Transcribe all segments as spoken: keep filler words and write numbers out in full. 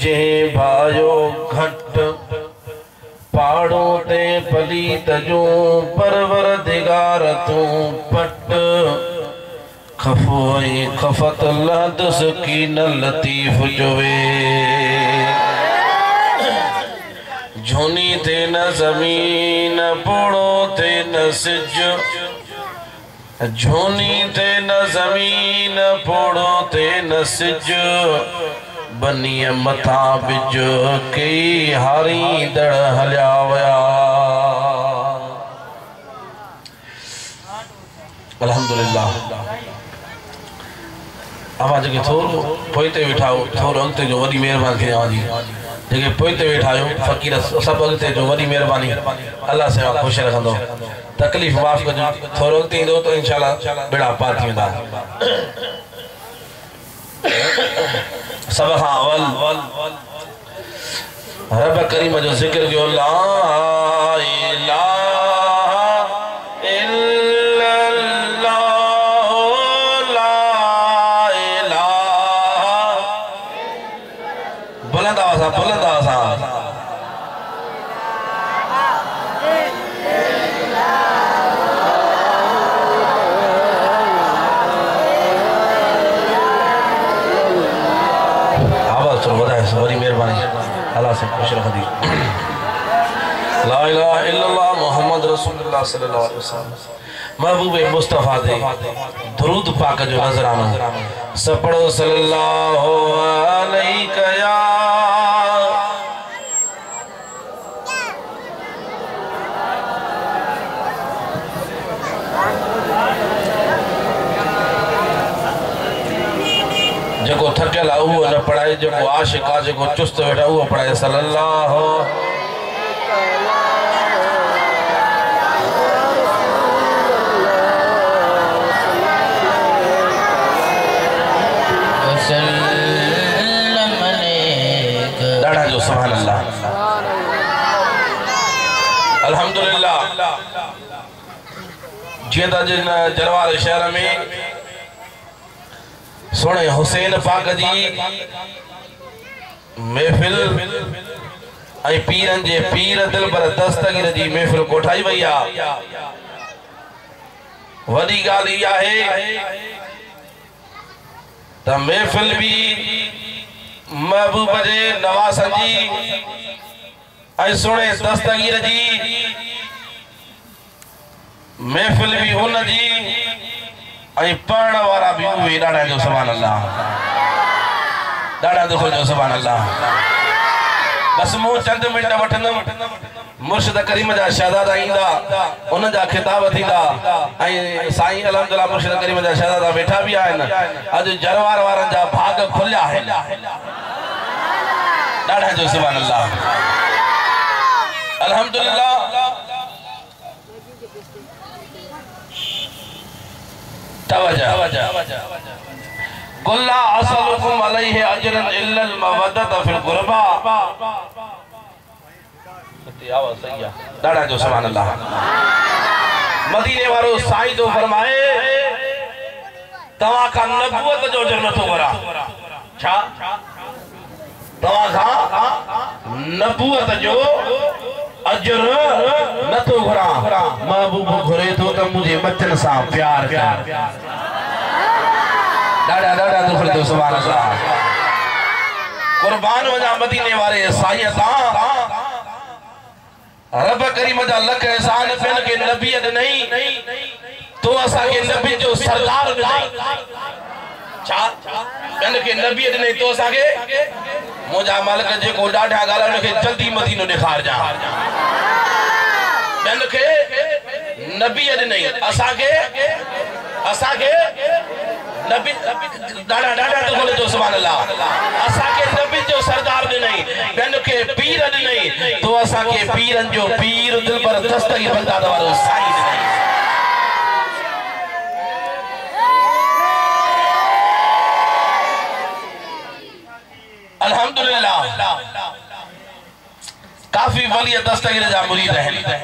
जे भायो घट पाड़ो ते पलीत जो परवरदिगार तू पट खफोई खफत लदस की न लतीफ जोवे झोनी थे न जमीन पोड़ो थे न सिज झोनी थे न जमीन पोड़ो थे न सिज बनिय मथा बिज कई हारी दड़ हलिया वया। अल्हम्दुलिल्लाह आवाज के थोरो पोइते वेठाओ थोरो अंते जो वडी मेहरबानी थे आवाजी जेके पोइते वेठायो फकीर सब अगते जो वडी मेहरबानी अल्लाह से खुश रखंदो तकलीफ माफ कजो थोरो अंते दो तो इंशाल्लाह बेड़ा पार थी वेंदा। सब अवल रब करीम जो जिक्र जो ला इलाहा इल्लल्लाह ला इलाहा बुलंद आवाज़ बुलंद आवाज़ बड़ी मेहरबानी अल्लाह से खुश रख दी। ला इलाहा इल्लल्लाह मुहम्मद रसूलुल्लाह सल्लल्लाहु अलैहि वसल्लम महबूब मुस्तफा दे दुरूद पाक जो नजराना सपड़ो सल्लल्लाहु अलैहि या जो थकल है वो न पढ़ाए जो आशिका जो चुस्त वेठा वो पढ़ाए सल्लल्लाहु दाढ़ा जो सुभान अल्लाह अल्हम्दुलिल्लाह जिंदा जिन जरवार शहर में सोने हुसैन पाक जी महफिल आई पीरन जे पीर दिल पर दस्तगीर जी महफिल कोठाई वई आ। वडी गाल इहा है त महफिल भी महबूब जे नवासन जी आई सोने दस्तगीर जी महफिल भी उन जी आई पढ़ने वाला भी उहे डाड़ा जो सुभान अल्लाह डाड़ा दुख जो सुभान अल्लाह। बस मु चंद मिनट वठंदम मुर्शिद करीम जा शहजादा इंदा उन जा खिताब थींदा आई साईं अल्हम्दुलिल्लाह मुर्शिद करीम जा शहजादा बैठा भी आहिन अज जरवार वारन जा भाग खुलिया है डाड़ा जो सुभान अल्लाह अल्हम्दुलिल्लाह। कुल्ला असलुकुम अलैहि अजरन इल्लल मवद्दत फिल कुर्बा आवाज़ सही है दाड़ा जो सुभान अल्लाह। मदीने वालो साईं जो फरमाए तवा का नबूवत जो अजर नथो घुरा छा तवा का नबूवत जो अजर नथो घुरा महबूब घुरे तो त मुझे बच्चन सा प्यार कर डाड़ा डाड़ा दुख दो सुभान अल्लाह। कुर्बान वजा मदीने वाले साईं ता रब करीम जा लख एहसान पेन के नबीयत नहीं तो असा के नबी जो सरदार नहीं छा पेन के नबीयत नहीं तो असा के मुजा मालिक जे को डाढा गाला के जल्दी मदीनो दिखार जा पेन के नबीयत नहीं असा के असा के नबी डाडा डाडा तो बोले जो सुभान अल्लाह असा के नबी जो सरदार दे नहीं बेन के पीर दे नहीं तो असा के पीरन जो पीर दिल पर दस्तगीर बंदा वालो साईं नहीं। अल्हम्दुलिल्लाह काफी वली दस्तगीर जा मुरीद है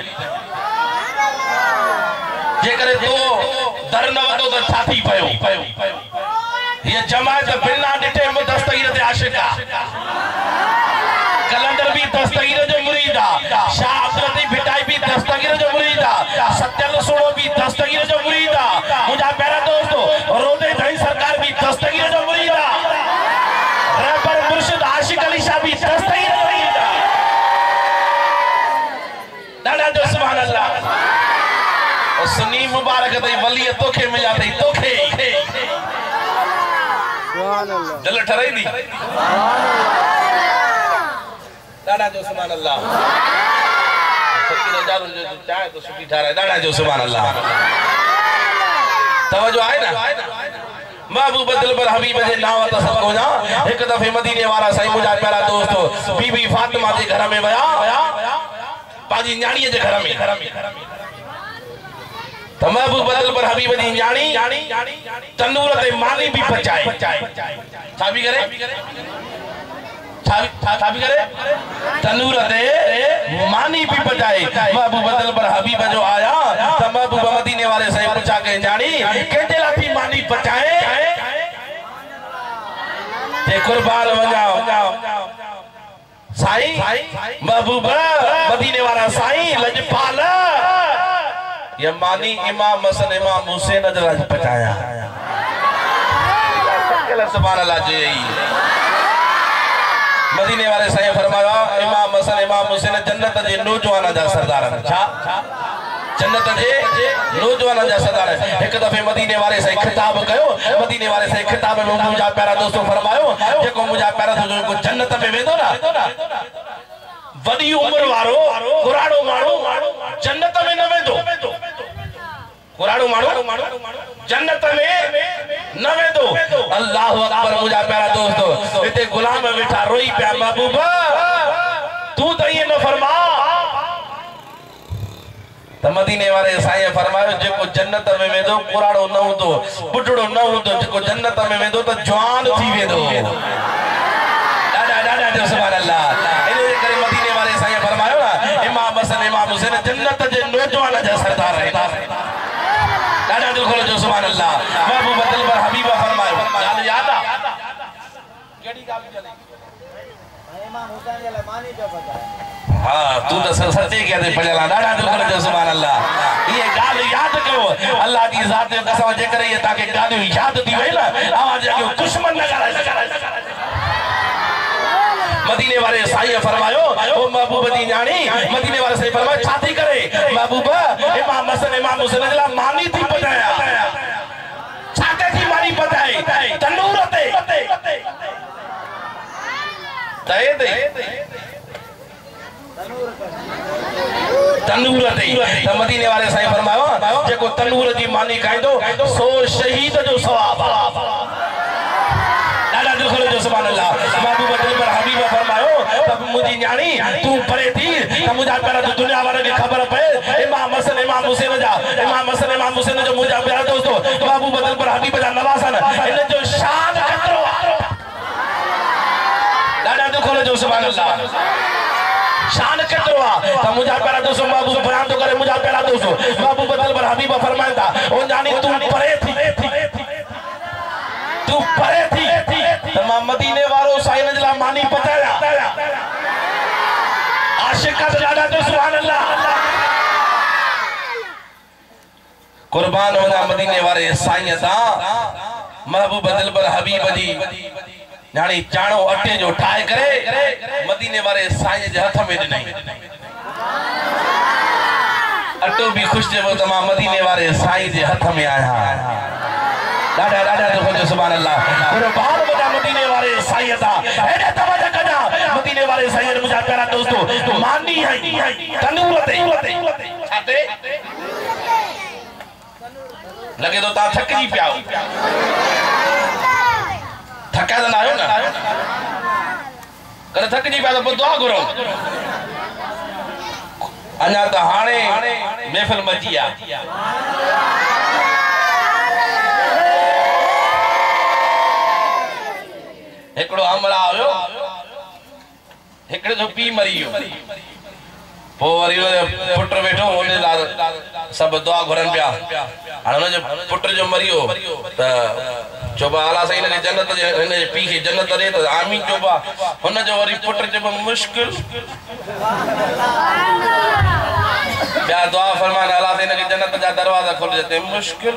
जे करे तो दर न वदो तो छाती पयो ये जमात बिना डिटे में दस्तगीर ते आशिका तई वली तोखे मिला तई तोखे दिल ठरई दी दादा जो सुभान अल्लाह सच्ची नजारो जो चाहे तो सुखी ठहराए दादा जो सुभान अल्लाह तवज्जो आए ना महबूब दिल पर हबीब जे नाव त सब को जा एक दफे मदीने वाला साईं मुजा प्यारा दोस्त बीबी फातिमा जे घर में वया पाजी न्याणी जे घर में त महबूब दिल पर हबीब जी न्याणी तंदूर ते मानी भी पचाए छा भी करे छा छा भी करे तंदूर ते मानी भी पचाए महबूब दिल पर हबीब जो आया त महबूब मदीने वाले से पूछा के न्याणी केते लाती मानी पचाए ते कुर्बान वजाओ साईं महबूब मदीने वाला साईं लजपाल ये मानी इमाम हसन इमाम हुसैन नजर पचाया सुभान अल्लाह जी मदीने वाले साईं फरमाया इमाम हसन इमाम हुसैन जन्नत जे नौजवान जा सरदार छा जन्नत जे नौजवान जा सरदार एक दफे मदीने वाले साईं खिताब कयो मदीने वाले साईं खिताब में मुजा प्यारा दोस्तों फरमायो जेको मुजा प्यारा जो को जन्नत में वेंदो ना वडी उम्र वारो कुराड़ो माणो जन्नत में न वेंदो कुराड़ो माणो जन्नत में न वेंदो अल्लाह अकबर मुजा प्यारा दोस्तों इते गुलाम बैठा रोई पिया महबूबा तू तो ये न फरमा त मदीने वाले साईं फरमायो जेको जन्नत में वेंदो कुराड़ो न हुंदो बुढड़ो न हुंदो जेको जन्नत में वेंदो त जवान थी वेंदो डाडा डाडा जो सुभान अल्लाह इन करे मदीने वाले साईं फरमायो ना इमाम हसन इमाम हुसैन जन्नत जे नौजवान जा सरदार है डाडा दिल खोलो जो सुभान अल्लाह महबूब दिल पर हबीबा फरमायो याद याद आ केडी गाल चले इमाम हुसैन जे मानी जो बताए हां तू तो सच्चे कहते पड़ेला डाडा दिल खोलो जो सुभान अल्लाह ये गाल याद करो अल्लाह की जात जो कसम जे करे ये ताके गाल याद दी वई ना आवाज के दुश्मन न करे मदीने वाले साईं फरमायो ओ महबूब दी न्याणी मदीने वाले साईं फरमायो छाती करे महबूबा इमाम हसन इमाम हुसैन जला मानी थी पटाया छाते थी मानी पटाई तंदूर ते तए ते तंदूर ते त मदीने वाले साईं फरमायो जेको तंदूर जी मानी खाइंदो सो शहीद जो सवाब दादा दिल खोलो जो सुभान अल्लाह महबूब दिल पर हबीब फरमायो तब मुजी न्याणी तू परे थी त मुजा प्यारा तो दुनिया वाले की खबर पे इमाम हसन इमाम हुसैन जा इमाम हसन इमाम हुसैन जो मुजा प्यारा दोस्तों महबूब दिल पर हबीब जा नवासन इन जो शान कतरो दादा दिल खोलो जो सुभान अल्लाह शान कतरो त मुजा प्यारा दोस्तों महबूब बयान तो करे मुजा प्यारा दोस्तों महबूब दिल पर हबीब फरमांदा ओ न्याणी तू परे थी तू परे थी तमाम मदीने वालों साईं नजला मानी पताया आशिक का दादा तो सुभान अल्लाह कुर्बान होना मदीने वाले साईं दा महबूब दिल पर हबीब जी यानी चाणो अटे जो ठाए करे मदीने वाले साईं जे हथ में ॾिनई अटो भी खुश जे तमाम मदीने वाले साईं जे हथ में आया दादा दादा तो जो सुभान अल्लाह कुर्बान होना मदीने वाले साईं दा एडे तवज्जो कजा मदीने वाले साईं मुझा प्यारा दोस्तों मानी है तंदूर ते छाते लगे तो ता थकजी पियाओ थका ना आयो ना कर थकजी पिया तो दुआ करो अन्या तो हाणे महफिल मची आ एकड़ो अमला आयो एकड़े जो पी मरियो पो वरी पुट बैठो ओने सब दुआ घरन पिया हाणे जो पुट जो मरियो त चोबा आला सही ने जन्नत जे ने पी के जन्नत दे त आमीन चोबा हुन जो वरी पुट जो मुश्किल या दुआ फरमान अल्लाह से ने जन्नत जा दरवाजा खोल देते मुश्किल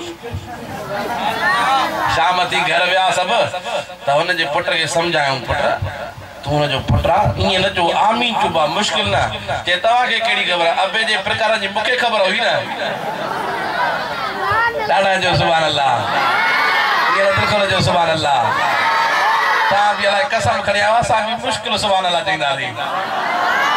शाम थी घर व्या सब त हुन जे पुट के समझायो पुट तू न जो पुटरा इए न जो आमीन चुबा मुश्किल ना के तवा के केड़ी खबर अबे जे प्रकार जी मुके खबर हुई ना दाड़ा जो सुभान अल्लाह ये दिल खोलो जो सुभान अल्लाह ता भी अल्लाह कसम खड़िया वा सा भी मुश्किल सुभान अल्लाह चंदा दी